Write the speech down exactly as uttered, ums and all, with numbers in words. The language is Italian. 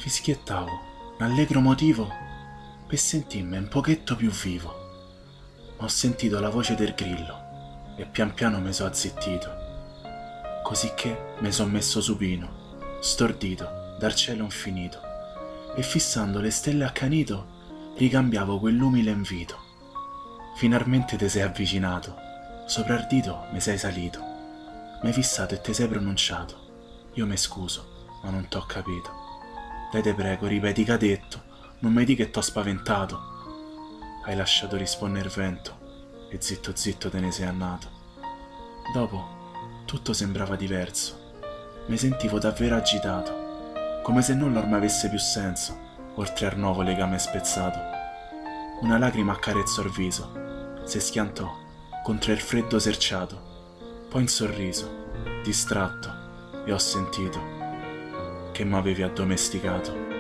Fischiettavo, un allegro motivo per sentirmi un pochetto più vivo. Ma ho sentito la voce del grillo e pian piano mi so azzittito, cosicché mi son messo supino, stordito dal cielo infinito, e fissando le stelle accanito ricambiavo quell'umile invito. Finalmente te sei avvicinato, sopra il dito mi sei salito, m'hai fissato e te sei pronunciato. Io mi scuso, ma non t'ho capito. Dai te prego, ripeti che ha detto, non mi di che t'ho spaventato. Hai lasciato rispondere il vento e zitto zitto te ne sei andato. Dopo tutto sembrava diverso, mi sentivo davvero agitato, come se nulla ormai avesse più senso, oltre al nuovo legame spezzato. Una lacrima accarezzò il viso, si schiantò contro il freddo serciato, poi un sorriso, distratto, e ho sentito che m'avevi addomesticato.